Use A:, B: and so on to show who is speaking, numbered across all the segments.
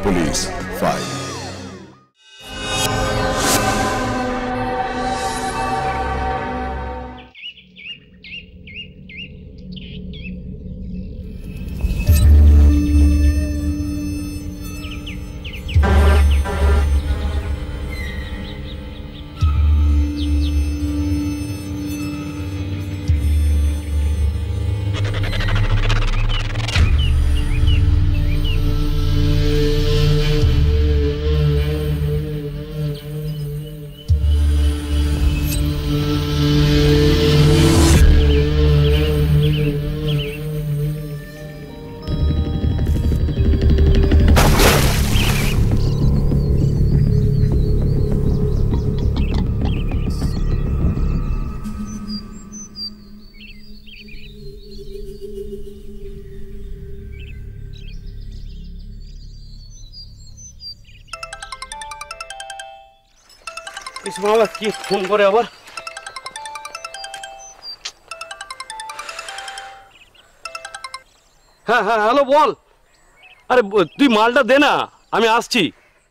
A: Police file.
B: বাবা কি phone করে আবার? হ্যাঁ হ্যাঁ হ্যালো বল। আরে তুই মালটা দে না, আমি আসছি।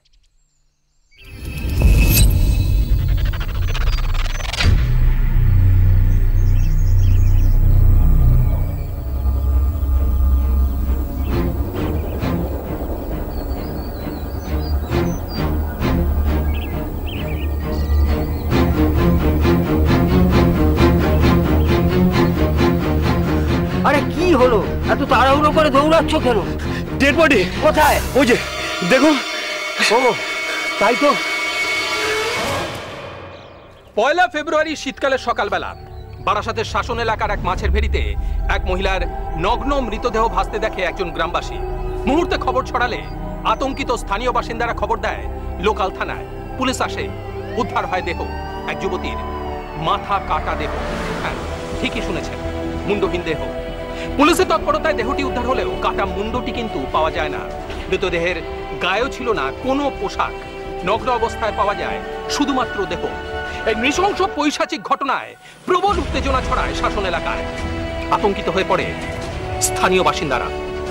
C: হলো এত তাড়াহুড়ো করে দৌড়াচ্ছ কেন?
B: ডেড বডি
C: কোথায়?
B: ওই যে দেখুন।
C: ও তাই তো।
D: 1 ফেব্রুয়ারি শীতকালের সকালবেলা বারাসাতের শাসন এলাকার এক মাছের ভেড়িতে এক মহিলার নগ্ন মৃতদেহ ভাসতে দেখে একজন গ্রামবাসী। মুহূর্তে খবর ছড়ালে আতঙ্কিত স্থানীয় বাসিন্দারা খবর দেয় লোকাল থানায়। পুলিশ আসে, উদ্ধার হয় দেহ, এক যুবতীর মাথা কাটা দেহ। হ্যাঁ ঠিকই শুনেছেন, মুন্ডহীন দেহ। পুলিশের তৎপরতায় দেহটি উদ্ধার হলেও কাটা মুন্ডটি কিন্তু পাওয়া যায় না। মৃতদেহের গায়েও ছিল না কোনো পোশাক, নগ্ন অবস্থায় পাওয়া যায় শুধুমাত্র দেহ। এই নৃশংস পৈশাচিক ঘটনায় প্রবল উত্তেজনা ছড়ায় শাসন এলাকায়। আতঙ্কিত হয়ে পড়ে স্থানীয় বাসিন্দারা।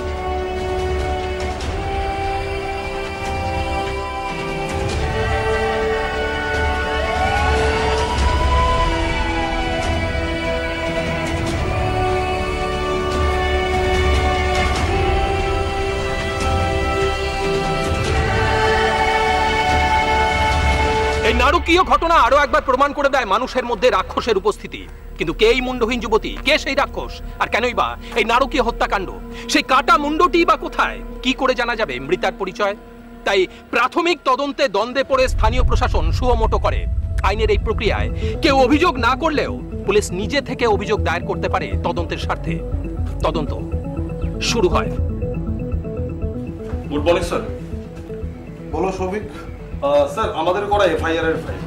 D: এই নারকীয় ঘটনা আরো একবার প্রমাণ করে দেয় মানুষের মধ্যে রাক্ষসের উপস্থিতি। কিন্তু কে এই মুন্ডহীন যুবতী, কে সেই রাক্ষস, আর কেনই বা এই নারকীয় হত্যাকাণ্ড? সেই কাটা মুন্ডটি বা কোথায়? কি করে জানা যাবে মৃতার পরিচয়? তাই প্রাথমিক তদন্তে দ্বন্দ্বে পড়ে স্থানীয় প্রশাসন সুমোটো করে। আইনের এই প্রক্রিয়ায় কেউ অভিযোগ না করলেও পুলিশ নিজে থেকে অভিযোগ দায়ের করতে পারে তদন্তের স্বার্থে। তদন্ত শুরু হয়।
E: Good morning sir. বলো সৌভিক। স্যার আমাদের করা এফআইআর এর ফাইল।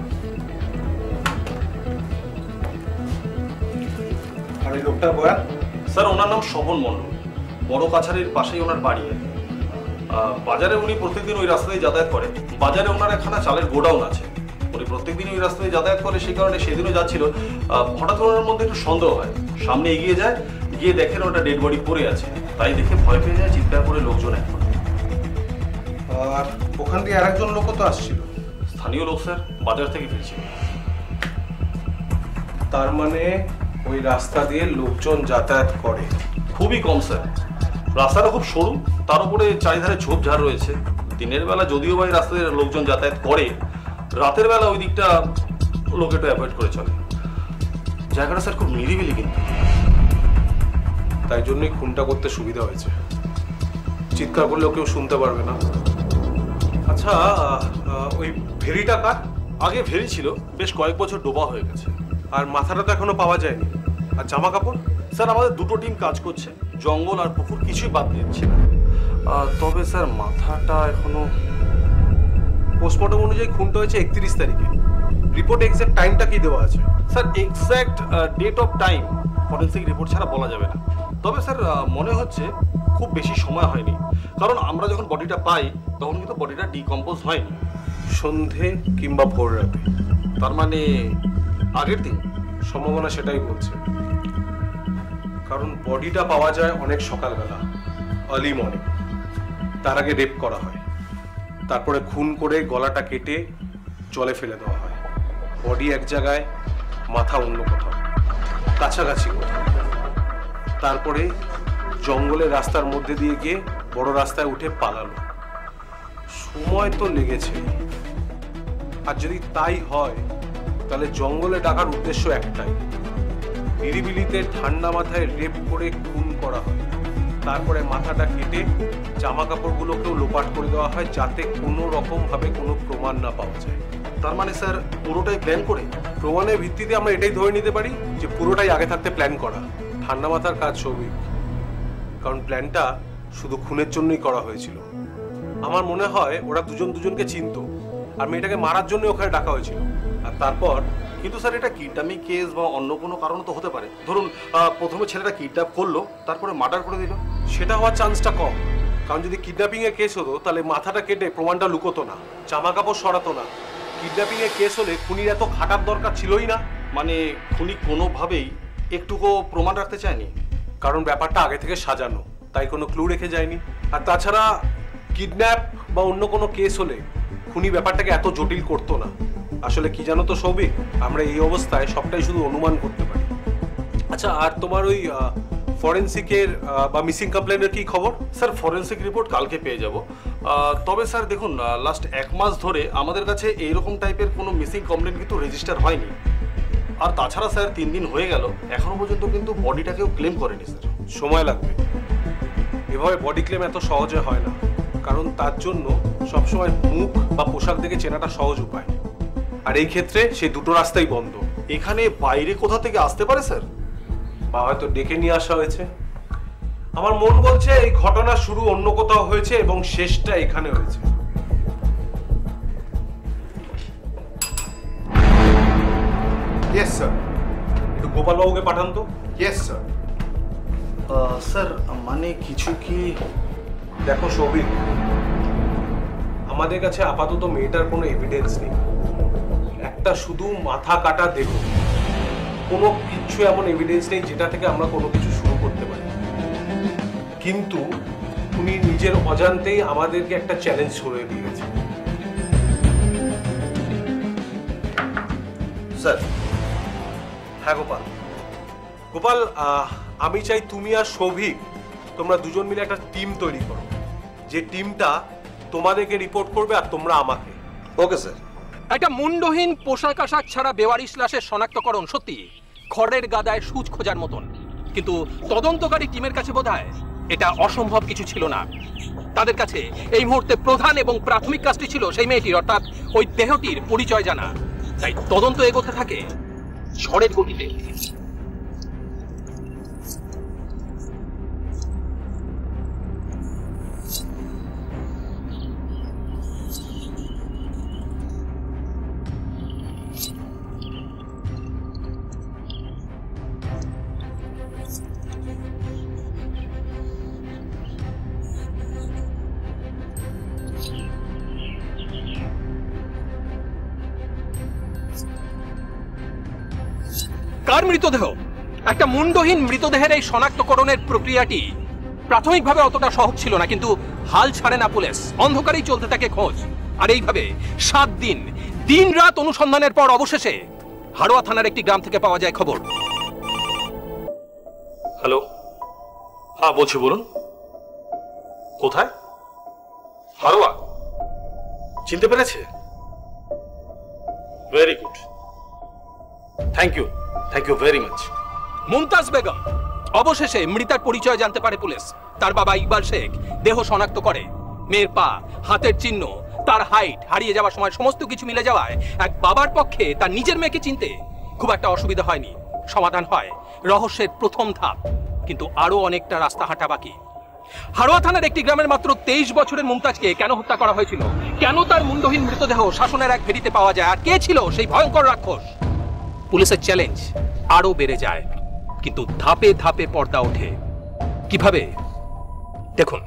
E: আর এই লোকটা বয়ান? স্যার ওনার নাম স্বপন মণ্ডল, বড় কাছারির পাশেই ওনার বাড়ি। বাজারে উনি প্রত্যেকদিন ওই রাস্তায় যাতায়াত করে। বাজারে ওনার একখানা চালের গোডাউন আছে, উনি প্রত্যেকদিন ওই রাস্তায় যাতায়াত করে। সেই কারণে সেদিনও যাচ্ছিল, হঠাৎ ওনার মধ্যে একটু সন্দেহ হয়। সামনে এগিয়ে যায়, গিয়ে দেখেন ওটা ডেড বডি পড়ে আছে। তাই দেখে ভয় পেয়ে যায়, চিৎকার করে লোকজন এখন। আর ওখান দিয়ে আরেকজন লোকও তো আসছিল। স্থানীয় লোক স্যার, বাজার থেকে ফিরছিল। তার মানে ওই রাস্তা দিয়ে লোকজন যাতায়াত করে? খুবই কম স্যার, রাস্তাটা খুব সরু, তার উপরে চারিধারে ঝোপঝাড় রয়েছে। দিনের বেলা যদিও বা এই রাস্তা দিয়ে লোকজন যাতায়াত করে, রাতের বেলা ওই দিকটা লোক একটু অ্যাভয়েড করে চলে। জায়গাটা স্যার খুব নিরিবিলি, কিন্তু তাই জন্যই খুনটা করতে সুবিধা হয়েছে। চিৎকার করলেও কেউ শুনতে পারবে না। আচ্ছা ওই ভেরিটা কার? আগে ভেরি ছিল, বেশ কয়েক বছর ডোবা হয়ে গেছে। আর মাথাটা তো এখনো পাওয়া যায়নি। আর জামা কাপড়? স্যার আমাদের দুটো টিম কাজ করছে, জঙ্গল আর পুকুর কিছুই বাদ দিচ্ছে না। তবে স্যার মাথাটা এখনো। পোস্টমর্টম অনুযায়ী খুনটা হয়েছে 31 তারিখে। রিপোর্ট এক্সাক্ট টাইমটা কি দেওয়া আছে? Sir exact date of time forensic report ছাড়া বলা যাবে না। তবে স্যার মনে হচ্ছে খুব বেশি সময় হয়নি, কারণ আমরা যখন বডিটা পাই তখন কিন্তু বডিটা ডিকম্পোজ হয়নি। সন্ধে কিংবা ভোর রাতে, তার মানে আগের দিন। সম্ভাবনা সেটাই বলছে, কারণ বডিটা পাওয়া যায় অনেক সকালবেলা, আর্লি মর্নিং। তার আগে রেপ করা হয়। তারপরে খুন করে গলাটা কেটে জলে ফেলে দেওয়া হয়। বডি এক জায়গায়, মাথা অন্য কোথাও, কাছাকাছি কোথাও। তারপরে জঙ্গলের রাস্তার মধ্যে দিয়ে গিয়ে বড় রাস্তায় উঠে পালালো। সময় তো লেগেছে, আর যদি তাই হয় তাহলে জঙ্গলে ডাকার উদ্দেশ্য একটাই, নিরিবিলিতে ঠান্ডা মাথায় রেপ করে খুন করা হয়। তারপরে মাথাটা কেটে জামা কাপড়গুলোকেও লোপাট করে দেওয়া হয়, যাতে কোনো রকম ভাবে কোনো প্রমাণ না পাওয়া যায়।
A: তার মানে স্যার পুরোটাই প্ল্যান করে?
E: প্রমাণের ভিত্তিতে আমরা এটাই ধরে নিতে পারি যে পুরোটাই আগে থাকতে প্ল্যান করা। ঠান্ডা মাথার কাজ সৌভিক, কারণ প্ল্যানটা শুধু খুনের জন্যই করা হয়েছিল। আমার মনে হয় ওরা দুজন দুজনকে চিনতো, আর মেয়েটাকে মারার জন্য ওখানে ডাকা হয়েছিল। আর তারপর
A: কিন্তু স্যার এটা কিডন্যাপিং কেস বা অন্য কোনো কারণ তো হতে পারে। ধরুন প্রথমে ছেলেটা কিডন্যাপ করলো, তারপরে মার্ডার করে দিল।
E: সেটা হওয়ার চান্সটা কম, কারণ যদি কিডন্যাপিং এর কেস হতো তাহলে মাথাটা কেটে প্রমাণটা লুকোতো না, জামা কাপড় সরাতো না। কিডন্যাপিং এর কেস হলে খুনির এত খাটার দরকার ছিলই না।
A: মানে খুনি কোনোভাবেই একটুকু প্রমাণ রাখতে চায়নি,
E: কারণ ব্যাপারটা আগে থেকে সাজানো, তাই কোনো ক্লু রেখে যায়নি। আর তাছাড়া কিডন্যাপ বা অন্য কোনো কেস হলে খুনি ব্যাপারটাকে এত জটিল করতো না। আসলে কি জানো তো সৌভিক, আমরা এই অবস্থায় সবটাই শুধু অনুমান করতে পারি। আচ্ছা, আর তোমার ওই ফরেন্সিকের বা মিসিং কমপ্লেনের কি খবর?
A: স্যার ফরেন্সিক রিপোর্ট কালকে পেয়ে যাব। তবে স্যার দেখুন, লাস্ট 1 মাস ধরে আমাদের কাছে এইরকম টাইপের কোনো মিসিং কমপ্লেন কিন্তু রেজিস্টার হয়নি। আর তাছাড়া স্যার 3 দিন হয়ে গেল, এখনো পর্যন্ত কিন্তু বডিটাকেও ক্লেম করেনি স্যার।
E: সময় লাগবে, এভাবে বডি ক্লেম এত সহজে হয় না, কারণ তার জন্য সবসময় মুখ বা পোশাক দেখে চেনাটা সহজ উপায়। আর এই ক্ষেত্রে সেই দুটো রাস্তাই বন্ধ।
A: এখানে বাইরে কোথা থেকে আসতে পারে স্যার?
E: বা হয়তো ডেকে নিয়ে আসা হয়েছে। আমার মন বলছে এই ঘটনা শুরু অন্য কোথাও হয়েছে এবং শেষটা এখানে হয়েছে।
A: Yes sir.
E: একটু গোপালবাবুকে পাঠান তো।
A: Yes sir. স্যার মানে কিছু কি?
E: দেখো সৌভিক, আমাদের কাছে আপাতত মেয়েটার কোনো এভিডেন্স নেই। একটা শুধু মাথা কাটা দেহ, কোনো কিছু এমন এভিডেন্স নেই যেটা থেকে আমরা কোনো কিছু শুরু করতে পারি। কিন্তু উনি নিজের অজান্তেই আমাদেরকে একটা চ্যালেঞ্জ ছড়িয়ে দিয়েছে।
A: স্যার।
E: হ্যাঁ গোপাল, গোপাল আমি চাই তুমি আর সৌভিক তোমরা দুজন মিলে একটা টিম তৈরি করো, যে টিমটা তোমাদেরকে রিপোর্ট করবে আর তোমরা আমাকে।
A: Okay sir.
D: একটা মুন্ডহীন পোশাক আশাক ছাড়া বেওয়ারিশ লাশের শনাক্তকরণ সত্যি খড়ের গাদায় সূচ খোঁজার মতন, কিন্তু তদন্তকারী টিমের কাছে বোধহয় এটা অসম্ভব কিছু ছিল না। তাদের কাছে এই মুহূর্তে প্রধান এবং প্রাথমিক কাজটি ছিল সেই মেয়েটির, অর্থাৎ ওই দেহটির পরিচয় জানা। তাই তদন্ত এগোতে থাকে ঝড়ের গতিতে। কার মৃতদেহ? একটা মুন্ডহীন মৃতদেহের এই শনাক্তকরণের প্রক্রিয়াটি প্রাথমিকভাবে অতটা সহজ ছিল না, কিন্তু হাল ছাড়ে না পুলিশ। অন্ধকারেই চলতে থাকে খোঁজ। আর এইভাবে 7 দিন দিন রাত অনুসন্ধানের পর অবশেষে হাড়োয়া থানার একটি গ্রাম থেকে পাওয়া যায় খবর।
E: হ্যালো, হ্যাঁ বলছি, বলুন। কোথায়? হাড়োয়া? চিনতে পেরেছে? Very good, thank you very much.
D: Mumtaz Begum. অবশেষে মৃতার পরিচয় জানতে পারে পুলিশ। তার বাবা ইকবাল শেখ দেহ শনাক্ত করে। মেয়ের পা, হাতের চিহ্ন, তার হাইট, হারিয়ে যাওয়ার সময় সমস্ত কিছু মিলে যাওয়ায় এক বাবার পক্ষে তার নিজের মেয়েকে চিনতে খুব একটা অসুবিধা হয়নি। সমাধান হয় রহস্যের প্রথম ধাপ, কিন্তু আরো অনেকটা রাস্তা হাঁটা বাকি। হাড়োয়া থানার একটি গ্রামের মাত্র 23 বছরের মুমতাজকে কেন হত্যা করা হয়েছিল? কেন তার মুন্ডহীন মৃতদেহ শাসনের এক ভেড়িতে পাওয়া যায়? আর কে ছিল সেই ভয়ঙ্কর রাক্ষস? পুলিশের চ্যালেঞ্জ আরো বেড়ে যায়, কিন্তু ধাপে ধাপে পর্দা ওঠে। কিভাবে দেখুন।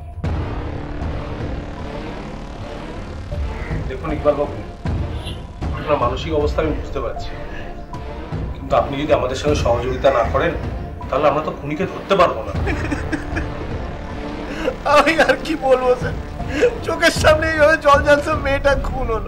E: দেখুন ইকবাল বাবু, আপনার মানসিক অবস্থা আমি বুঝতে পারছি, কিন্তু আপনি যদি আমাদের সঙ্গে সহযোগিতা না করেন তাহলে আমরা তো খুনিকে ধরতে পারবো না।
A: আমি আর কি বলবো স্যার,
F: চোখের সামনে এইভাবে জল জ্বালছে মেয়েটা খুন হলো।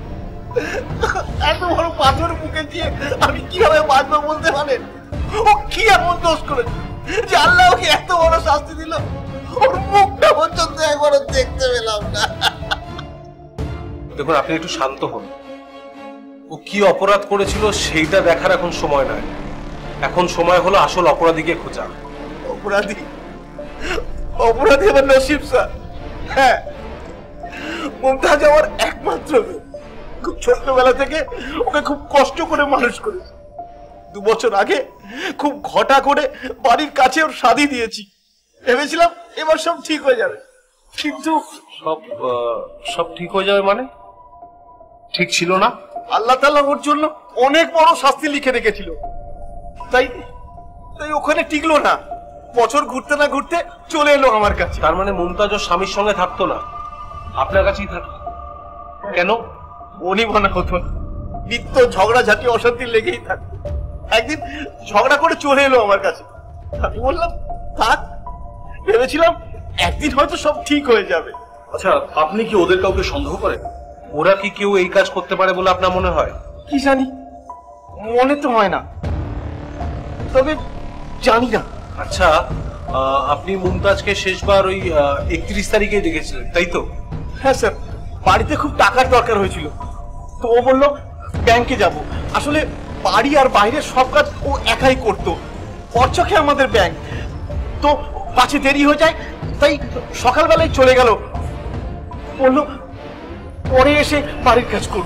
F: এত বড় পাথর মুখে দিয়ে আমি কিভাবে বাঁচবো বলতে পারেন? ও কি এমন দোষ করেছে যে আল্লাহ ওকে এত বড় শাস্তি দিল? ওর মুখটা পর্যন্ত একবারও দেখতে পেলাম না।
E: দেখুন, আপনি একটু শান্ত হন। ও কি অপরাধ করেছিল সেইটা দেখার এখন সময় নয়। এখন সময় হলো আসল অপরাধীকে খোঁজা।
F: অপরাধী? অপরাধী আমার নসিব স্যার। হ্যাঁ, মুমতাজ আমার একমাত্র মেয়ে। খুব ছোটবেলা থেকে ওকে খুব কষ্ট করে মানুষ করেছি। 2 বছর আগে খুব ঘটা করে বাড়ির কাছে ওর শাদী দিয়েছি। ভেবেছিলাম এবার সব ঠিক হয়ে যাবে, কিন্তু
E: সব ঠিক হয়ে যাবে মানে? ঠিক ছিল না?
F: আল্লাহ তাআলা ওর জন্য অনেক বড় শাস্তি লিখে রেখেছিল। তাই ওখানে টিকলো না। বছর ঘুরতে না ঘুরতে চলে এলো আমার কাছে।
E: তার মানে মুমতাজ ওর স্বামীর সঙ্গে থাকতো না, আপনার কাছেই থাকতো। কেন?
F: উনি মনে হতো না, নিত্য ঝগড়াঝাটি অশান্তি লেগেই থাকতো। একদিন ঝগড়া করে চলে এলো আমার কাছে। আমি বললাম থাক, ভেবেছিলাম একদিন হয়তো সব ঠিক হয়ে যাবে।
A: আচ্ছা, আপনি কি ওদের কাউকে সন্দেহ করেন?
E: ওরা কি কেউ এই কাজ করতে পারে বলে আপনার মনে হয়?
F: কি জানি, মনে তো হয় না, তবে জানি না।
E: আচ্ছা, আপনি মুমতাজকে শেষবার ওই 31 তারিখে দেখেছিলেন, তাই তো?
F: হ্যাঁ স্যার, বাড়িতে খুব টাকার দরকার হয়েছিল, তো ও বললো ব্যাংকে যাব। আসলে বাড়ি আর বাইরের সব কাজ ও একাই করতো। ওর চোখে আমাদের ব্যাংক, তো পাছে দেরি হয়ে যায়, তাই সকালবেলায় চলে গেল। বললো পরে এসে বাড়ির কাজ করব।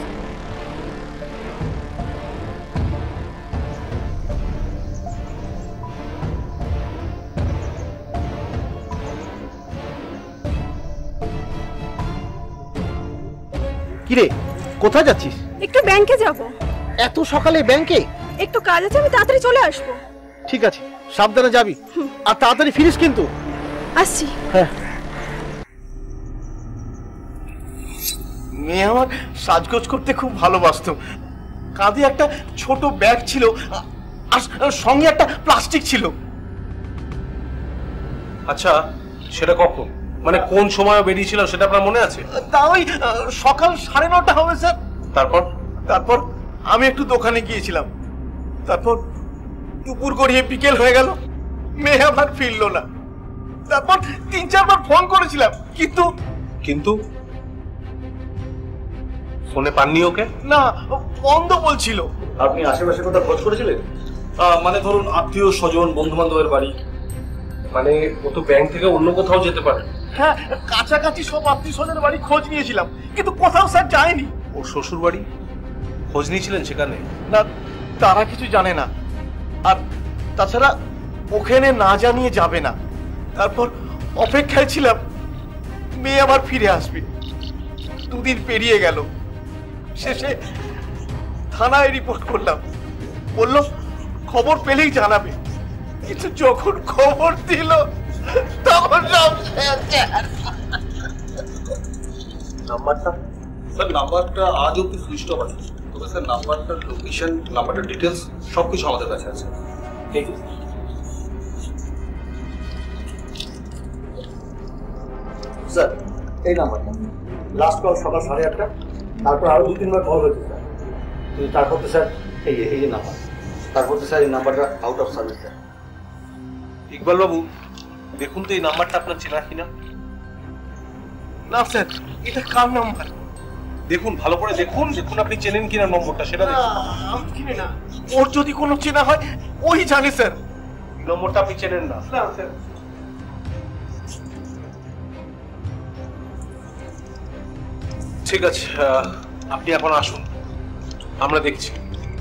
F: কিরে, কোথায় যাচ্ছিস?
G: একটু ব্যাংকে যাব।
F: এত সকালে ব্যাংকে?
G: একটু কাজ আছে, আমি তাড়াতাড়ি চলে আসবো।
F: ঠিক আছে, সাবধানে যাবি আর তাড়াতাড়ি ফিরিস কিন্তু।
G: আসছি।
F: হ্যাঁ। মেয়ে আমার সাজগোজ করতে খুব ভালোবাসতো। কাঁধে একটা ছোট ব্যাগ ছিল আর সঙ্গে একটা প্লাস্টিক ছিল।
E: আচ্ছা, সেটা কখন, মানে কোন সময় বেরিয়েছিল সেটা আপনার মনে আছে?
F: তা ওই সকাল 9:30 হবে স্যার।
E: তারপর
F: আমি একটু দোকানে গিয়েছিলাম। তারপর দুপুর গড়িয়ে বিকেল হয়ে গেল, মেয়ে আবার ফিরলো না। তারপর 3-4 বার ফোন করেছিলাম, কিন্তু
E: ফোনে পাননি ওকে?
F: না, বন্ধ বলছিল।
A: আপনি আশেপাশে কোথাও খোঁজ করেছিলেন? মানে ধরুন আত্মীয় স্বজন, বন্ধু বান্ধবের বাড়ি?
E: মানে ও তো ব্যাংক থেকে অন্য কোথাও যেতে পারে।
F: হ্যাঁ, কাছাকাছি সব আত্মীয় স্বজনের বাড়ি খোঁজ নিয়েছিলাম, কিন্তু কোথাও স্যার যায়নি।
E: ওর শ্বশুর বাড়ি খোঁজ নিয়েছিলেন সেখানে?
F: না, তারা কিছু জানে না, আর তাছাড়া ওখানে না জানিয়ে যাবে না। তারপর অপেক্ষায় ছিলাম মেয়ে আবার ফিরে আসবে। 2 দিন পেরিয়ে গেল। শেষে থানায় রিপোর্ট করলাম, বললো খবর পেলেই জানাবে। কিন্তু যখন খবর দিল তখন সব
A: নাম্বারটা স্যার, নাম্বারটা আজ অব্দি সুইচ অফ আছে। তবে স্যার নাম্বারটার লোকেশন, নাম্বারটার ডিটেলস সবকিছু আমাদের কাছে আছে। ঠিক আছে
H: স্যার, এই নাম্বারটা লাস্ট কল সকাল 8:30। তারপর আরো 2-3 বার কল হয়েছে স্যার, কিন্তু তারপর তো স্যার এই যে নাম্বার, তারপর তো স্যার এই নাম্বারটা out of service sir.
E: Iqbal babu, দেখুন তো এই নাম্বারটা আপনার চেনা কিনা।
F: না স্যার, এটা কার নাম্বার?
E: দেখুন, ভালো করে দেখুন, আপনি চেনেন কিনা নম্বরটা সেটা দেখুন।
F: আমি চিনি না। ওর যদি কোনো চেনা হয় ওই জানে স্যার।
E: নম্বরটা আপনি চেনেন না?
F: না স্যার।
E: ঠিক আছে, আপনি এখন আসুন, আমরা দেখছি।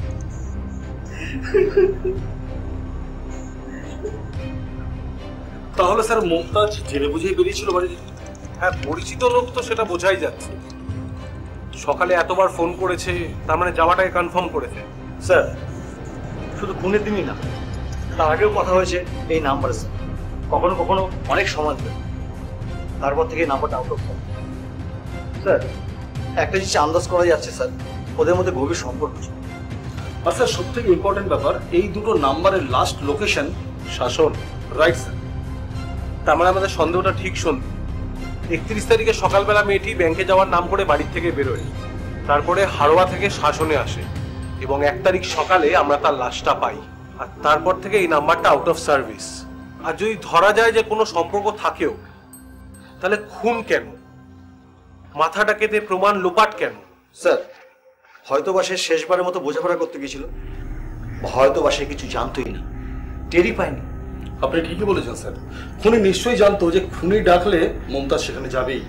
A: তাহলে স্যার মুমতাজ জেনে বুঝেই বেরিয়েছিল বাড়ি থেকে?
E: হ্যাঁ, পরিচিত লোক তো সেটা বোঝাই যাচ্ছে। সকালে এতবার ফোন করেছে, তার মানে যাওয়াটাকে কনফার্ম করেছে।
H: স্যার, শুধু খুনের দিনই না, তার আগেও কথা হয়েছে এই নাম্বারে স্যার। কখনো কখনো অনেক সময় দেবে, তারপর থেকে এই নাম্বারটা আউট অফ স্যার। একটা জিনিস আন্দাজ করা যাচ্ছে স্যার, ওদের মধ্যে গভীর সম্পর্ক ছিল।
A: আর স্যার সব থেকে ইম্পর্টেন্ট ব্যাপার, এই দুটো নাম্বারের last location
E: Shasan.
A: Right sir.
E: তার মানে আমাদের সন্দেহটা ঠিক শুন। 31 তারিখে সকালবেলা মেয়েটি ব্যাংকে যাওয়ার নাম করে বাড়ির থেকে বেরোয়, তারপরে হাড়োয়া থেকে শাসনে আসে এবং 1 তারিখ সকালে আমরা তার লাশটা পাই। আর তারপর থেকে এই নাম্বারটা আউট অফ সার্ভিস। আর যদি ধরা যায় যে কোনো সম্পর্ক থাকেও, তাহলে খুন কেন, মাথাটা কেটে প্রমাণ লোপাট কেন?
H: স্যার, হয়তোবা সে শেষবারের মতো বোঝাপড়া করতে গেছিল, হয়তোবা সে কিছু জানতোই না, টেরই পায়নি।
A: আপনি ঠিকই বলেছেন স্যার, খুনি নিশ্চয়ই জানতো যে খুনি ডাকলে মমতাজ সেখানে যাবেই।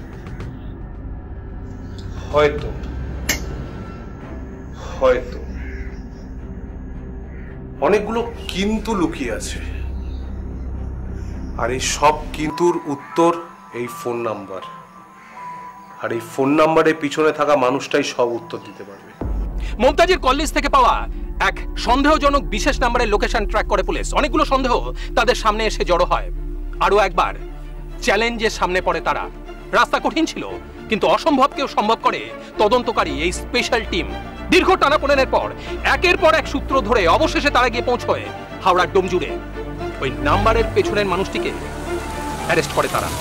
E: হয়তো হয়তো অনেকগুলো কিন্তু লুকিয়ে আছে, আর এই সব কিন্তুর উত্তর এই ফোন নাম্বার, আর এই ফোন নাম্বারের পিছনে থাকা মানুষটাই সব উত্তর দিতে পারবে।
D: মমতাজের কল লিস্ট থেকে পাওয়া এক সন্দেহজনক বিশেষ নাম্বারের লোকেশন ট্র্যাক করে পুলিশ। অনেকগুলো সন্দেহ তাদের সামনে এসে জড়ো হয়। আরো একবার চ্যালেঞ্জের সামনে পড়ে তারা। রাস্তা কঠিন ছিল, কিন্তু অসম্ভবকেও সম্ভব করে তদন্তকারী এই স্পেশাল টিম। দীর্ঘ টানাপোড়েনের পর একের পর এক সূত্র ধরে অবশেষে তারা গিয়ে পৌঁছয় হাওড়ার ডোমজুড়ে। ওই নাম্বারের পেছনের মানুষটিকে অ্যারেস্ট করে তারা।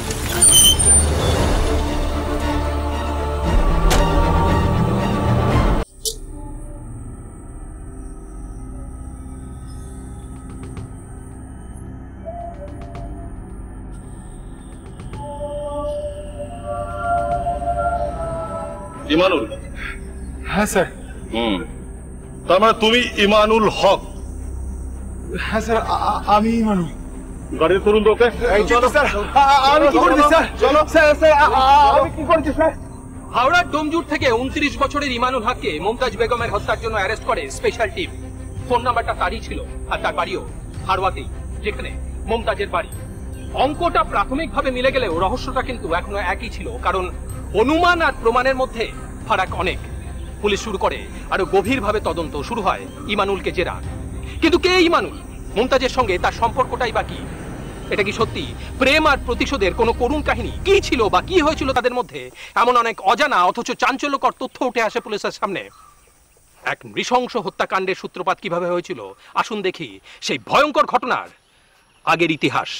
A: ইমানুল?
F: হ্যাঁ স্যার।
A: তার মানে তুমি ইমানুল হক?
F: হ্যাঁ স্যার, আমি ইমানুল।
A: গাড়ির তরুণ তোকে
F: স্যার, আমি কি করেছি স্যার? চলো স্যার, আমি কি করেছি স্যার?
D: হাওড়ার ডোমজুর থেকে 29 বছরের ইমানুল হককে মমতাজ বেগমের হত্যার জন্য অ্যারেস্ট করে স্পেশাল টিম। ফোন নাম্বারটা তারই ছিল, আর তার বাড়িও হাড়োয়াতেই, যেখানে মমতাজের বাড়ি। অঙ্কটা প্রাথমিকভাবে মিলে গেলেও রহস্যটা কিন্তু এখনো একই ছিল, কারণ অনুমান আর প্রমাণের মধ্যে ফারাক অনেক। পুলিশ শুরু করে আরো গভীরভাবে তদন্ত। শুরু হয় ইমানুলকে জেরা। কিন্তু কে ইমানুল? মমতাজের সঙ্গে তার সম্পর্কটাই বাকি। এটা কি সত্যি প্রেম আর প্রতিশোধের কোনো করুণ কাহিনী? কি ছিল বা কি হয়েছিল তাদের মধ্যে, এমন অনেক অজানা অথচ চাঞ্চল্যকর তথ্য উঠে আসে পুলিশের সামনে। এক নৃশংস হত্যাকাণ্ডের সূত্রপাত কিভাবে হয়েছিল, আসুন দেখি সেই ভয়ঙ্কর ঘটনার আগের ইতিহাস।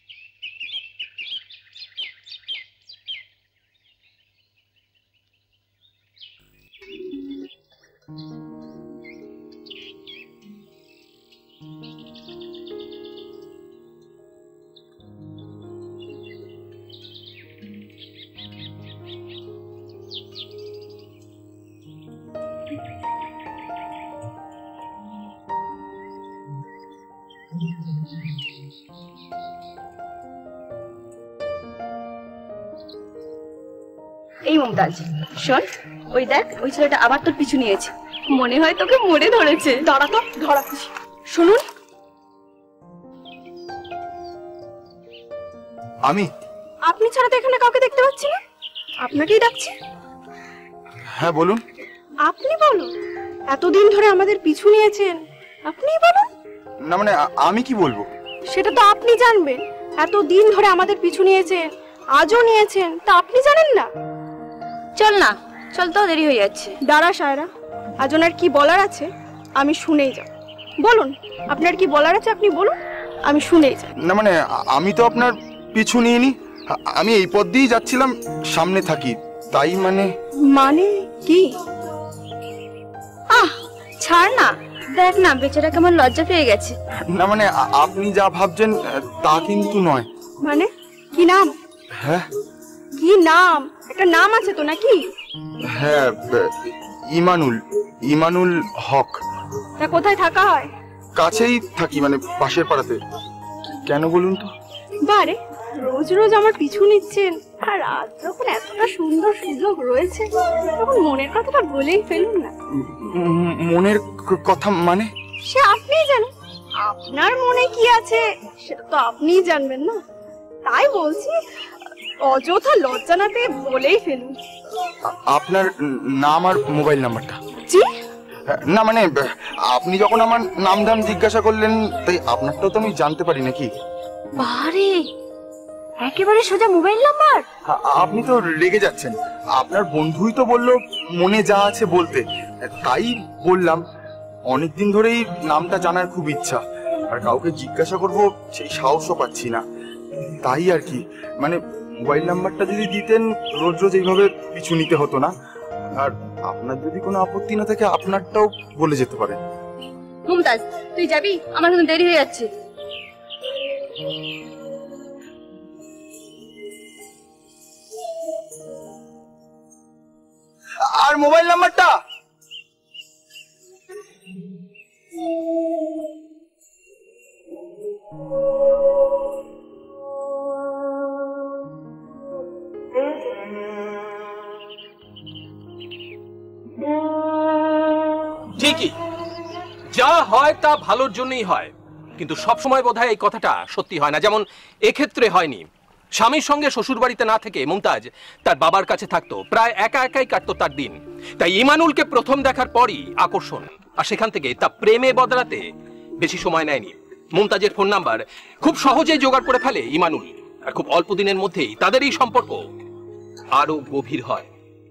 G: এই মমতাজ, শোন, ওই দেখ, ওই ছেলেটা আবার তোর পিছু নিয়েছে। মনে হয় তোকে মরে ধরেছে। দাঁড়া তো, ধরাচ্ছি। শুনুন।
F: আমি?
G: আপনি ছাড়া তো এখানে কাউকে দেখতে পাচ্ছি না। আপনাকেই ডাকছি।
F: হ্যাঁ বলুন।
G: আপনি বলুন। এতদিন ধরে আমাদের পিছু নিয়েছেন, আপনিই বলুন।
F: না মানে আমি কি বলবো?
G: সেটা তো আপনি জানবেন। এতদিন ধরে আমাদের পিছু নিয়েছেন, আজও নিয়েছেন, তা আপনি জানেন না? চল না, চল তো, দেরি হয়ে যাচ্ছে। দাঁড়া সায়রা, আজ ওনার কি বলার আছে আমি শুনেই যাব। বলুন, আপনার কি বলার আছে আপনি বলুন, আমি শুনেই যাব।
F: না মানে আমি তো আপনার পিছু নিইনি, আমি এই পথ দিয়েই যাচ্ছিলাম, সামনে থাকি, তাই মানে।
G: মানে কি? আহ ছাড় না, দেখ না বেচারা কেমন লজ্জা পেয়ে গেছে।
F: না মানে আপনি যা ভাবছেন তা কিন্তু নয়।
G: মানে কি নাম?
F: হ্যাঁ
G: কি নাম? একটা নাম আছে তো নাকি?
F: হ্যাঁ, ইমানুল, ইমানুল হক।
G: তা কোথায় থাকা হয়?
F: কাছেই থাকি, মানে পাশের পাড়াতে। কেন বলুন তো?
G: বারে, রোজ রোজ আমার পিছু নিচ্ছেন, আর আজ যখন এতটা সুন্দর সুযোগ রয়েছে তখন মনের কথাটা বলেই ফেলুন না।
F: মনের কথা মানে?
G: সে আপনিই জানেন, আপনার মনে কি আছে সেটা তো আপনিই জানবেন না। তাই বলছি, অযথা লজ্জা না পেয়ে বলেই ফেলুন।
F: আপনার নাম আর মোবাইল নাম্বারটা?
G: জি
F: না মানে আপনি যখন আমার নাম ধাম জিজ্ঞাসা করলেন, তাই আপনারটাও তো আমি জানতে পারি নাকি?
G: বারে, একেবারে সোজা মোবাইল নাম্বার?
F: আপনি তো রেগে যাচ্ছেন, আপনার বন্ধুই তো বললো মনে যা আছে বলতে, তাই বললাম। অনেকদিন ধরেই নামটা জানার খুব ইচ্ছা, আর কাউকে জিজ্ঞাসা করব সেই সাহসও পাচ্ছি না, তাই আর কি। মানে
I: মোবাইল নাম্বারটা যদি দিতেন রোজ রোজ এইভাবে পিছু নিতে হতো না। আর আপনার যদি কোনো আপত্তি না থাকে আপনারটাও বলে যেতে পারেন।
G: মুমতাজ, তুই যাবি? আমার কিন্তু দেরি হয়ে যাচ্ছে।
I: আর মোবাইল নাম্বারটা?
D: ঠিকই, যা হয় তা ভালোর জন্যই হয়, কিন্তু সবসময় বোধহয় এই কথাটা সত্যি হয় না। যেমন এক্ষেত্রে হয়নি। স্বামীর সঙ্গে শ্বশুর বাড়িতে না থেকে মুমতাজ তার বাবার কাছে থাকতো, প্রায় একা একাই কাটতো তার দিন। তাই ইমানুলকে প্রথম দেখার পরই আকর্ষণ, আর সেখান থেকে তা প্রেমে বদলাতে বেশি সময় নেয়নি। মুমতাজের ফোন নাম্বার খুব সহজেই জোগাড় করে ফেলে ইমানুল, আর খুব অল্প দিনের মধ্যেই তাদের এই সম্পর্ক আরো গভীর হয়।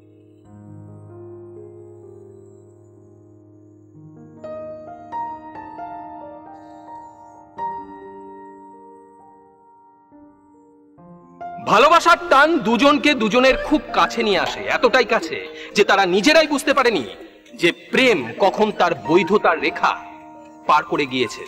D: ভালোবাসার টান দুজনকে দুজনের খুব কাছে নিয়ে আসে, এতটাই কাছে যে তারা নিজেরাই বুঝতে পারেনি যে প্রেম কখন তার বৈধতার রেখা পার করে গিয়েছে।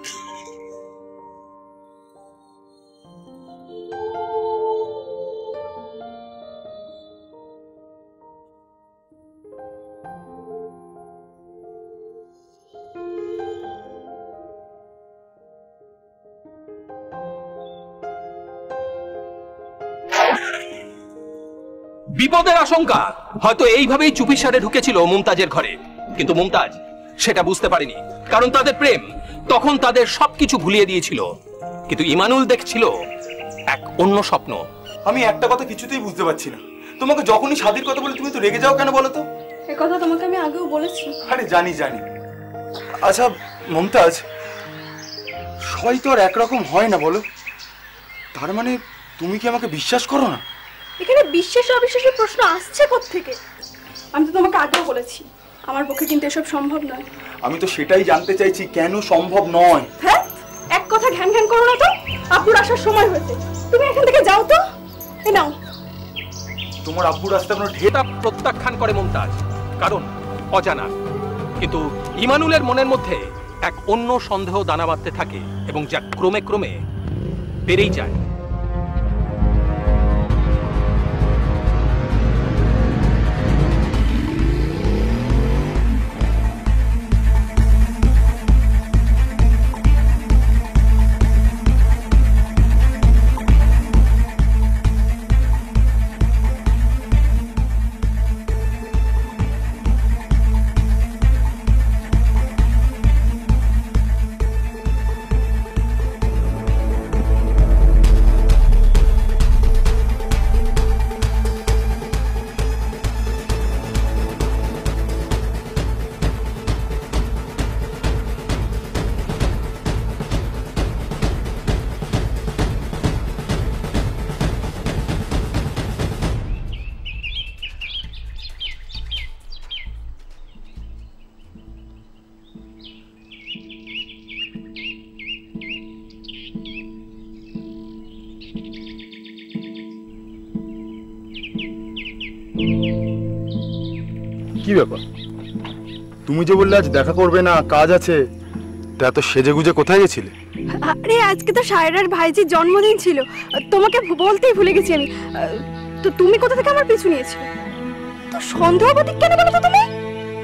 D: বিপদের আশঙ্কা হয়তো এইভাবেই চুপিসারে ঢুকেছিল মুমতাজের ঘরে, কিন্তু মুমতাজ সেটা বুঝতে পারেনি, কারণ তাদের প্রেম তখন তাদের সবকিছু ভুলিয়ে দিয়েছিল। কিন্তু ইমানুল দেখছিল এক অন্য স্বপ্ন।
I: আমি একটা কথা কিছুতেই বুঝতে পারছি না, তোমাকে যখনই শাদির কথা বলে তুমি তো রেগে যাও কেন বলো তো?
G: এ কথা তোমাকে আমি আগেও বলেছি।
I: আরে জানি জানি। আচ্ছা মুমতাজ, সবাই তো আর একরকম হয় না বলো, তার মানে তুমি কি আমাকে বিশ্বাস করো না?
G: এখানে বিশ্বাস অবিশ্বাসের প্রশ্ন আসছে কোত্থেকে? আমি তো তোমাকে আগেও বলেছি আমার পক্ষে কিন্তু এসব সম্ভব নয়।
I: আমি তো সেটাই জানতে চাইছি, কেন সম্ভব নয়?
G: হ্যাঁ, এক কথা ঘ্যান ঘ্যান করো না তো। আব্বুর আসার সময় হয়েছে, তুমি এখান থেকে যাও তো। এ নাও।
I: তোমার আব্বুর আসতে কোনো
D: ঢেটা প্রত্যাখ্যান করে মুমতাজ, কারণ অজানা। কিন্তু ইমানুলের মনের মধ্যে এক অন্য সন্দেহ দানা বাঁধতে থাকে, এবং যা ক্রমে ক্রমে বেড়েই যায়।
I: কি ব্যাপার? তুমি যে বললে আজ দেখা করবে না, কাজ আছে, তা এত সেজে গুজে কোথায় গেছিলে?
G: আরে আজকে তো সায়রার ভাইজির জন্মদিন ছিল, তোমাকে বলতেই ভুলে গেছি আমি। তো তুমি কোথা থেকে আমার পিছু নিয়েছো? তো সন্দেহবাদী কেন বলো তো তুমি?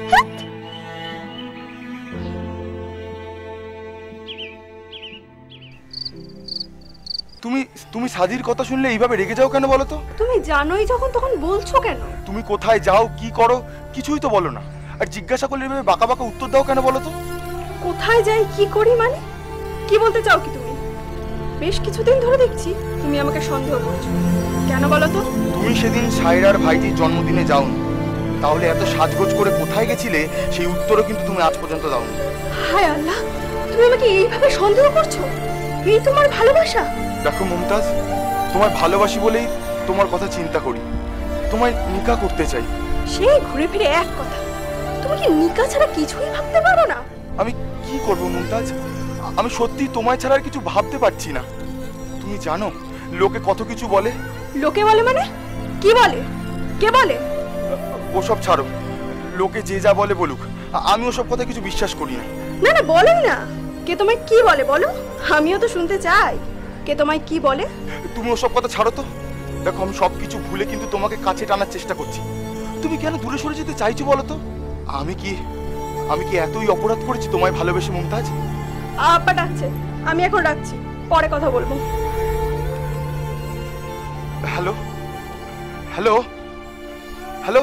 I: তুমি সাদির কথা শুনলে এইভাবে রেগে যাও কেন বলো তো?
G: তুমি জানোই যখন, তখন বলছো কেন?
I: তুমি কোথায় যাও, কি করো, কিছুই তো বলো না। আর জিজ্ঞাসা করলে এভাবে বাঁকা বাঁকা উত্তর দাও কেন বলো তো?
G: কোথায় যাই, কি করি মানে? কি বলতে চাও কি তুমি? বেশ কিছুদিন ধরে দেখছি তুমি আমাকে সন্দেহ করছো, কেন বলো তো?
I: তুমি সেদিন সায়রার ভাইজির জন্মদিনে যাওনি, তাহলে এত সাজগোজ করে কোথায় গেছিলে সেই উত্তরও কিন্তু তুমি আজ পর্যন্ত দাওনি।
G: হায় আল্লাহ, তুমি আমাকে এইভাবে সন্দেহ করছো? এই তোমার ভালোবাসা?
I: দেখো মুমতাজ, তোমায় ভালোবাসি বলেই তোমার কথা চিন্তা করি, তোমায় নিকা করতে চাই।
G: সেই ঘুরে ফিরে এক কথা, তুমি কি নিকা ছাড়া কিছুই ভাবতে পারো না?
I: আমি কি করব মুমতাজ, আমি সত্যি তোমায় ছাড়া আর কিছু ভাবতে পারছি না। তুমি জানো লোকে কত কিছু বলে।
G: লোকে বলে মানে? কি বলে? কে বলে?
I: ওসব ছাড়ো, লোকে যে যা বলে বলুক, আমি ওসব কথা কিছু বিশ্বাস করি না।
G: না না, বলোই না। কে তোমায় কি বলে বলো, আমিও তো শুনতে চাই। কে তোমায় কি বলে?
I: তুমি ওসব কথা ছাড়ো তো। দেখো, আমি সবকিছু ভুলে কিন্তু তোমাকে কাছে টানার চেষ্টা করছি। তুমি কেন দূরে সরে যেতে চাইছো বলো তো? আমি কি এতই অপরাধ করেছি তোমায় ভালোবেসে মুমতাজ?
G: আপা ডাকছে, আমি এখন রাখছি, পরে কথা বলবো।
I: Hello hello hello.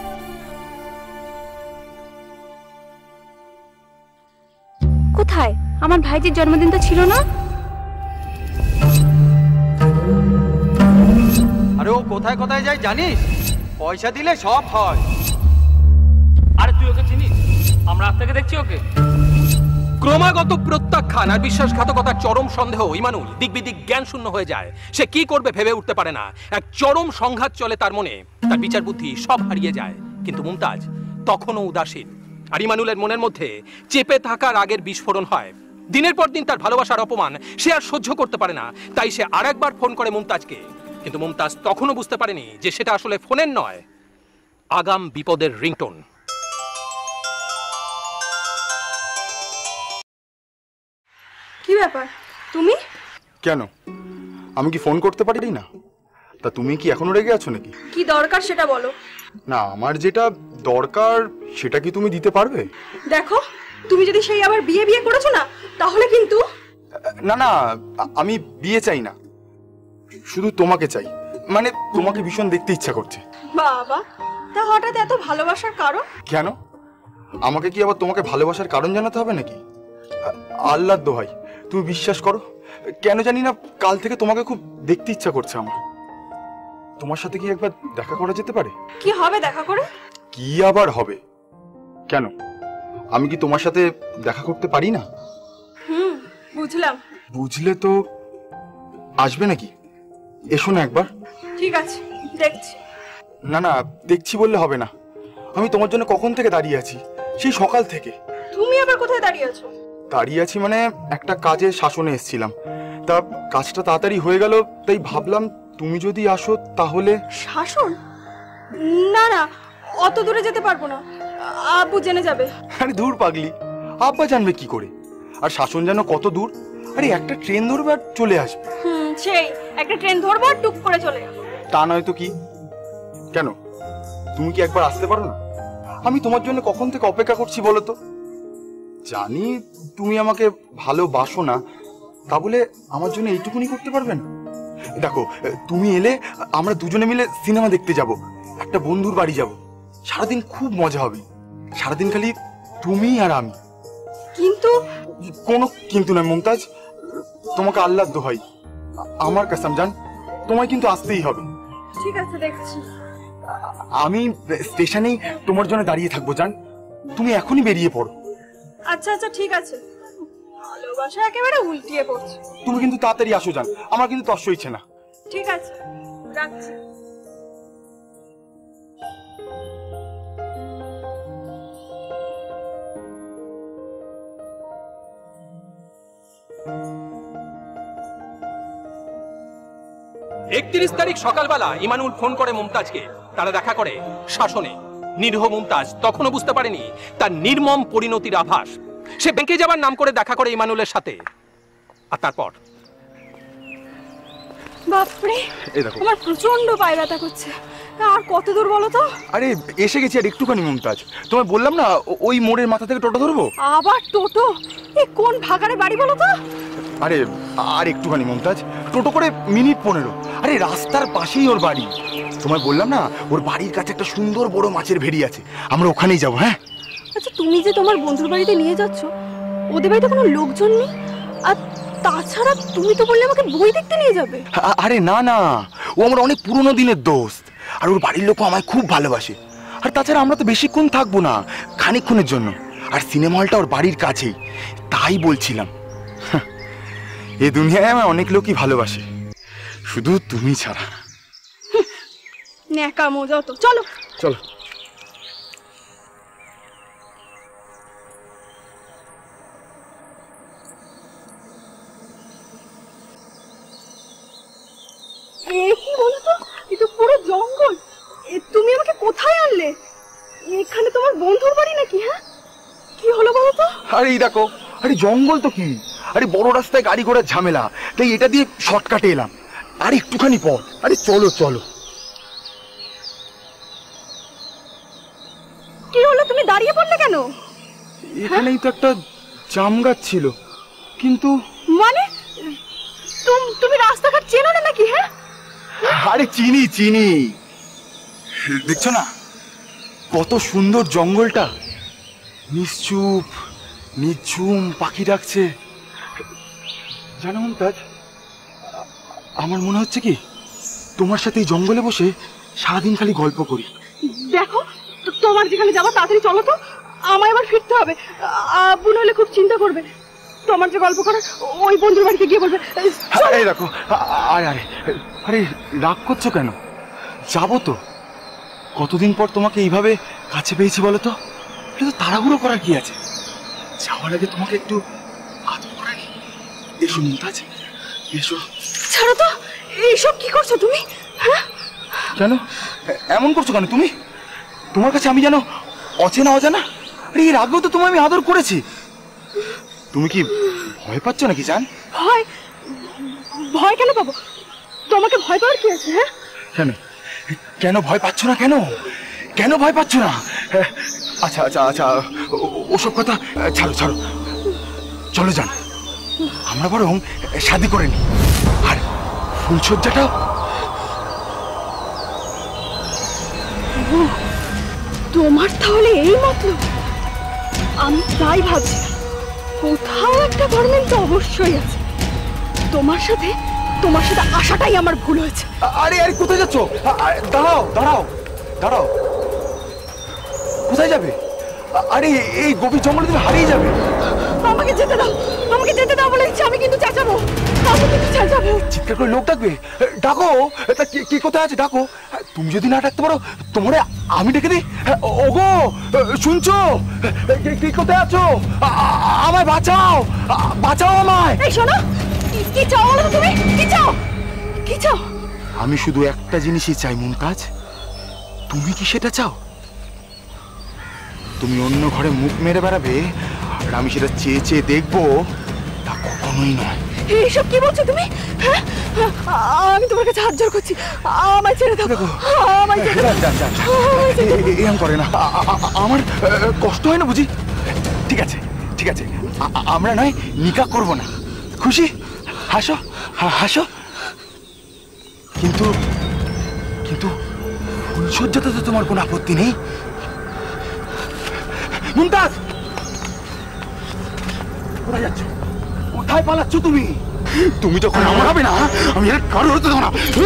G: কোথায়? আমার ভাইজির জন্মদিন তো ছিল না।
H: আরে ও কোথায় কোথায় যায় জানিস? পয়সা দিলে সব হয়।
B: আরে তুই ওকে চিনিস? আমরা আজ থেকে দেখছি ওকে।
D: ক্রমাগত প্রত্যাখ্যান আর বিশ্বাসঘাতকতার চরম সন্দেহ ইমানুল দিকবিদিক জ্ঞান শূন্য হয়ে যায়। সে কি করবে ভেবে উঠতে পারে না। এক চরম সংঘাত চলে তার মনে, তার বিচার বুদ্ধি সব হারিয়ে যায়। কিন্তু মুমতাজ তখনও উদাসীন, আর ইমানুলের মনের মধ্যে চেপে থাকার আগের বিস্ফোরণ হয়। দিনের পর দিন তার ভালোবাসার অপমান সে আর সহ্য করতে পারে না, তাই সে আরেকবার ফোন করে মুমতাজকে। কিন্তু মুমতাজ তখনও বুঝতে পারেনি যে সেটা আসলে ফোনের নয়, আগাম বিপদের রিংটোন।
G: কি ব্যাপার, তুমি?
I: কেন, আমি কি ফোন করতে পারি না? তা তুমি কি এখনো রেগে আছো নাকি?
G: কি দরকার সেটা বলো।
I: না, আমার যেটা দরকার সেটা কি তুমি দিতে পারবে?
G: দেখো, তুমি যদি সেই আবার বিয়ে বিয়ে করেছো না, তাহলে কিন্তু।
I: না না, আমি বিয়ে চাই না, শুধু তোমাকে চাই। মানে তোমাকে ভীষণ দেখতে ইচ্ছা করছে।
G: বাবা, তা হঠাৎ এত ভালোবাসার কারণ?
I: কেন, আমাকে কি আবার তোমাকে ভালোবাসার কারণ জানাতে হবে নাকি? আল্লাহর দোহাই, তুমি বিশ্বাস করো, কেন জানি না কাল থেকে তোমাকে খুব দেখতে ইচ্ছা করছে আমার। তোমার সাথে কি একবার দেখা করা যেতে পারে?
G: কি হবে দেখা করে?
I: কি আবার হবে? কেন, আমি কি তোমার সাথে দেখা করতে পারি না?
G: বুঝলাম।
I: বুঝলে তো আসবে নাকি? এসো না একবার।
G: ঠিক আছে, দেখছি।
I: না না, দেখছি বললে হবে না। আমি তোমার জন্য কখন থেকে দাঁড়িয়ে আছি, সেই সকাল থেকে।
G: তুমি আবার কোথায় দাঁড়িয়ে আছো?
I: দাঁড়িয়ে আছি মানে একটা কাজের শাসনে এসেছিলাম, তা কাজটা তাড়াতাড়ি হয়ে গেল, তাই ভাবলাম তুমি যদি আসো তাহলে।
G: শাসন? না না, অত দূরে যেতে পারবো না, আব্বু জেনে যাবে।
I: আরে দূর পাগলি, আব্বা জানবে কি করে? আর শাসন যেন কত দূর? আরে একটা ট্রেন ধরবে আর চলে আসবে।
G: সেই একটা ট্রেন ধরবো আর টুক করে চলে যাবো।
I: তা নয় তো কি? কেন, তুমি কি একবার আসতে পারো না? আমি তোমার জন্য কখন থেকে অপেক্ষা করছি বলো তো। জানি তুমি আমাকে ভালোবাসো না, তা বলে আমার জন্য এইটুকুনি করতে পারবে না? দেখো, তুমি এলে আমরা দুজনে মিলে সিনেমা দেখতে যাব, একটা বন্ধুর বাড়ি যাব, সারাদিন খুব মজা হবে। সারাদিন খালি তুমি আর আমি।
G: কিন্তু
I: কোনো কিন্তু নয় মুমতাজ, তোমাকে আল্লাহর দোহাই, আমার কাসম জান, তোমায় কিন্তু আসতেই হবে।
G: ঠিক আছে, দেখছি।
I: আমি স্টেশনেই তোমার জন্য দাঁড়িয়ে থাকবো জান, তুমি এখনই বেরিয়ে পড়ো।
G: আচ্ছা আচ্ছা, ঠিক আছে। ভালোবাসা একেবারে উল্টিয়ে পড়ছে।
I: তুমি কিন্তু তাড়াতাড়ি আসো জান, আমার কিন্তু তস্য ইচ্ছে না।
G: ঠিক আছে, রাখছি।
D: একত্রিশ তারিখ সকালবেলা ইমানুল ফোন করে মুমতাজকে। তারা দেখা করে শাসনে। নিরীহ মুমতাজ তখনও বুঝতে পারেনি তার নির্মম পরিণতির আভাস। সে ব্যাংকে যাবার নাম করে দেখা করে ইমানুলের সাথে। আর তারপর
G: বাপরে,
I: এই দেখো,
G: আমার প্রচন্ড পায়ে ব্যথা করছে। আর কত দূর বলো তো?
I: আরে এসে গেছি আর একটুখানি মুমতাজ। তোমায় বললাম না ওই মোড়ের মাথা থেকে টোটো ধরবো।
G: আবার টোটো? এই কোন ভাগাড়ে বাড়ি বলো তো?
I: আরে আর একটুখানি মুমতাজ, টোটো করে মিনিট 15। আরে রাস্তার পাশেই ওর বাড়ি। তোমায় বললাম না ওর বাড়ির কাছে একটা সুন্দর বড় মাছের ভেড়ি আছে, আমরা ওখানেই যাবো। হ্যাঁ
G: আচ্ছা, তুমি যে তোমার বন্ধুর বাড়িতে নিয়ে যাচ্ছ, ওদের বাড়িতে কোনো লোকজন নেই? আর তাছাড়া তুমি তো বললে আমাকে বই দেখতে নিয়ে যাবে।
I: আরে না না, ও আমার অনেক পুরনো দিনের দোস্ত, আর ওর বাড়ির লোকও আমায় খুব ভালোবাসে। আর তাছাড়া আমরা তো বেশিক্ষণ থাকবো না, খানিকক্ষণের জন্য। আর সিনেমা হলটা ওর বাড়ির কাছেই, তাই বলছিলাম। এ দুনিয়ায় আমায় অনেক লোকই ভালোবাসে, শুধু তুমি ছাড়া।
G: ন্যাকামো যত। চলো
I: চলো। আরে এই দেখো, আরে জঙ্গল তো কি, আরে বড় রাস্তায় গাড়ি ঘোড়ার ঝামেলা, তাই এটা দিয়ে শর্টকাটে এলাম। আর একটুখানি পথ, আরে চলো চলো।
G: কি হলো, তুমি দাঁড়িয়ে পড়লে কেন?
I: এখানেই তো একটা জাম গাছ ছিল, কিন্তু
G: মানে তুমি রাস্তাঘাট চেনো না নাকি? হ্যাঁ,
I: আরে চিনি চিনি, দেখছো না কত সুন্দর জঙ্গলটা, নিশ্চুপ নিঝুম, পাখি ডাকছে। জানো মুমতাজ, আমার মনে হচ্ছে কি তোমার সাথে এই জঙ্গলে বসে সারাদিন খালি গল্প করি।
G: দেখো তোমার যেখানে যাবো তাড়াতাড়ি চলো তো, আমায় আবার ফিরতে হবে। আব্বু নইলে খুব চিন্তা করবে। তোমার যে গল্প করে ওই বন্ধুর বাড়িতে গিয়ে বলবে।
I: এই দেখো, আরে আরে আরে রাগ করছো কেন? যাবো তো, কতদিন পর তোমাকে এইভাবে কাছে পেয়েছি বলো তো, এটা তো তাড়াহুড়ো করার কি আছে? যাওয়ার আগে তোমাকে একটু আদর করে নি। এসো মুমতাজ, এসো।
G: ছাড়ো তো, এইসব কি করছো তুমি? হ্যাঁ,
I: কেন এমন করছো কেন তুমি? তোমার কাছে আমি যেন অচেনা অজানা? আরে এর আগেও তো তোমায় আমি আদর করেছি। তুমি কি ভয় পাচ্ছ নাকি জান?
G: ভয়? ভয় কেন পাবো? তোমাকে ভয় পাওয়ার কি আছে? হ্যাঁ,
I: কেন কেন ভয় পাচ্ছ না? কেন কেন ভয় পাচ্ছ না? আচ্ছা আচ্ছা আচ্ছা, ওসব কথা ছাড়ো ছাড়ো, চলো যান, আমরা বরং শাদি করে নি। আর ফুলসজ্জাটা
G: তোমার তাহলে এই মতলব? আমি তাই ভাবছি কোথাও একটা গরমিল তো অবশ্যই আছে। তোমার সাথে আসাটাই আমার ভুল হয়েছে।
I: আরে আরে কোথায় যাচ্ছ? দাঁড়াও দাঁড়াও দাঁড়াও, কোথায় যাবে? আরে এই গভীর জঙ্গলে তুমি হারিয়ে যাবে।
G: আমাকে যেতে দাও, আমাকে যেতে দাও বলে দিচ্ছি, আমি কিন্তু চেঁচাবো, আমি কিন্তু চেঁচাবো।
I: চিৎকার করে লোক ডাকবে? ডাকো, তা কি কোথায় আছে ডাকো। তুমি যদি না ডাকতে পারো তোমারে আমি ডেকে দিই। ওগো শুনছো, কি কোথায় আছো? আমায় বাঁচাও, বাঁচাও আমায়।
G: এই শোনো, কি চাও বলো তুমি? কি চাও? কি চাও?
I: আমি শুধু একটা জিনিসই চাই মুমতাজ, তুমি কি সেটা চাও? তুমি অন্য ঘরে মুখ মেরে বেড়াবে আর আমি সেটা চেয়ে চেয়ে দেখবো, তা কখনোই নয়।
G: এইসব কি বলছো তুমি? হ্যাঁ, আমি তোমার কাছে হাত জোর করছি, আমায় ছেড়ে দাও, আমায় ছেড়ে দাও।
I: এরকম করে না, আমার কষ্ট হয় না বুঝি? ঠিক আছে ঠিক আছে, আমরা নয় নিকাহ করবো না, খুশি? হাসো হাসো। কিন্তু কিন্তু ফুলসজ্জাতে তো তোমার কোনো আপত্তি নেই মুমতাজ? কোথায় যাচ্ছ? কোথায় পালাচ্ছ তুমি? তুমি যখন আমার হবে না, আমি আর কারো হতে দেবো না।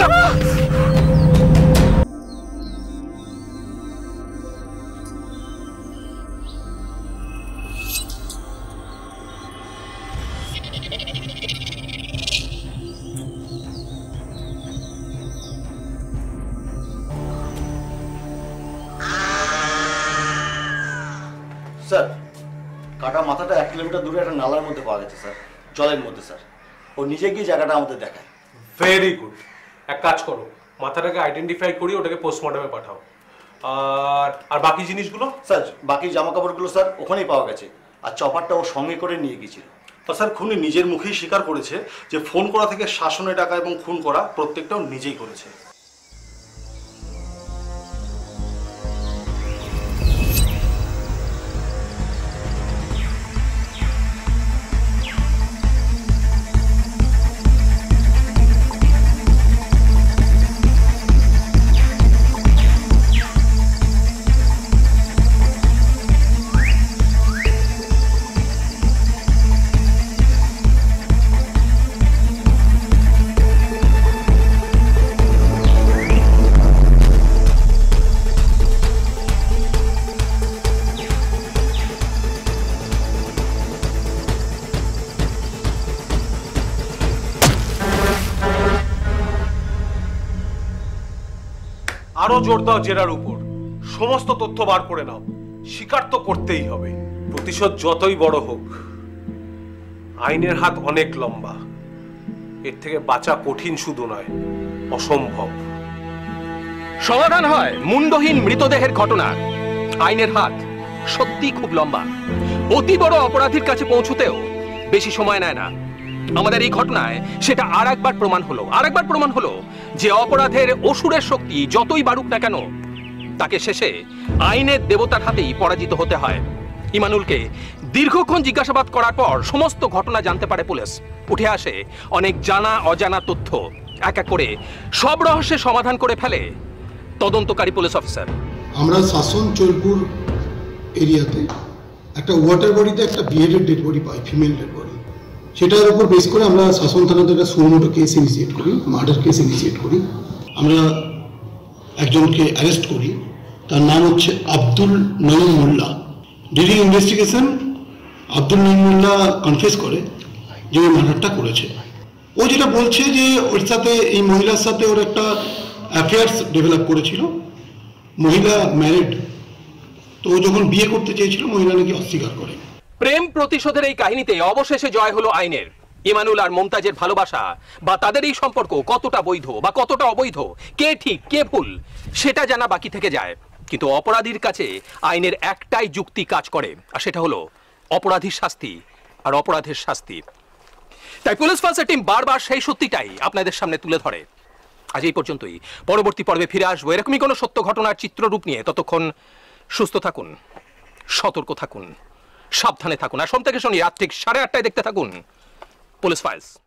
H: স্যার, কাটা মাথাটা 1 কিলোমিটার দূরে একটা নালার মধ্যে পাওয়া গেছে স্যার, জলের মধ্যে স্যার। ও নিজে গিয়ে জায়গাটা আমাদের দেখায়।
E: Very good. এক কাজ করো, মাথাটাকে আইডেন্টিফাই করি, ওটাকে পোস্টমর্টমে পাঠাও। আর বাকি জিনিসগুলো?
H: স্যার বাকি জামা কাপড়গুলো স্যার ওখানেই পাওয়া গেছে, আর চপারটা ও সঙ্গে করে নিয়ে গিয়েছিল।
A: স্যার খুনি নিজের মুখেই স্বীকার করেছে যে ফোন করা থেকে শাসনে টাকা এবং খুন করা প্রত্যেকটাও নিজেই করেছে।
E: আরো জোর দাও জেরার উপর, সমস্ত তথ্য বার করে নাও। স্বীকার তো করতেই হবে, প্রতিশোধ যতই বড় হোক। আইনের হাত অনেক লম্বা, এর থেকে বাঁচা কঠিন শুধু নয়, অসম্ভব।
D: সমাধান হয় মুন্ডহীন মৃতদেহের ঘটনার। আইনের হাত সত্যি খুব লম্বা। অতি বড় অপরাধীর কাছে পৌঁছতেও বেশি সময় নেয় না। আমাদের এই ঘটনায় সেটা আরেকবার প্রমাণ হলো যে অপরাধের অসুরের শক্তি যতই বাড়ুক না কেন, তাকে শেষে আইনের দেবতার হাতেই পরাজিত হতে হয়। ইমানুলকে দীর্ঘক্ষণ জিজ্ঞাসাবাদ করার পর সমস্ত ঘটনা জানতে পারে পুলিশ। উঠে আসে অনেক জানা অজানা তথ্য। এক এক করে সব রহস্যের সমাধান করে ফেলে তদন্তকারী পুলিশ অফিসার।
J: আমরা শাসন চোলপুর এরিয়াতে একটা ওয়াটার বডিতে একটা বিহেডেড ডেড বডি পাই, ফিমেল ডেড বডি। সেটার উপর বেস করে আমরা শাসন থানাতে একটা সুমোটো কেস ইনিশিয়েট করি, মার্ডার কেস ইনিশিয়েট করি। আমরা একজনকে অ্যারেস্ট করি, তার নাম হচ্ছে Abdul Naeem Molla. During investigation Abdul Naeem Molla confess করে যে ওই মার্ডারটা করেছে। ও যেটা বলছে যে ওর সাথে, এই মহিলার সাথে ওর একটা অ্যাফেয়ার্স ডেভেলপ করেছিল। মহিলা ম্যারিড, তো ও যখন বিয়ে করতে চেয়েছিল মহিলা নাকি অস্বীকার করে।
D: প্রেম প্রতিশোধের এই কাহিনীতে অবশেষে জয় হলো আইনের। ইমানুল আর মমতাজের ভালোবাসা বা তাদের এই সম্পর্ক কতটা বৈধ বা কতটা অবৈধ, কে ঠিক কে ভুল, সেটা জানা বাকি থেকে যায়। কিন্তু অপরাধীর কাছে আইনের একটাই যুক্তি কাজ করে, আর সেটা হলো অপরাধীর শাস্তি আর অপরাধের শাস্তি। তাই পুলিশ ফালসের টিম বারবার সেই সত্যিটাই আপনাদের সামনে তুলে ধরে। আজ এই পর্যন্তই। পরবর্তী পর্বে ফিরে আসবো এরকমই কোনো সত্য ঘটনার চিত্ররূপ নিয়ে। ততক্ষণ সুস্থ থাকুন, সতর্ক থাকুন, সাবধানে থাকুন। আর সোম থেকে শনি রাত ঠিক 8:30টায় দেখতে থাকুন পুলিশ ফাইলস।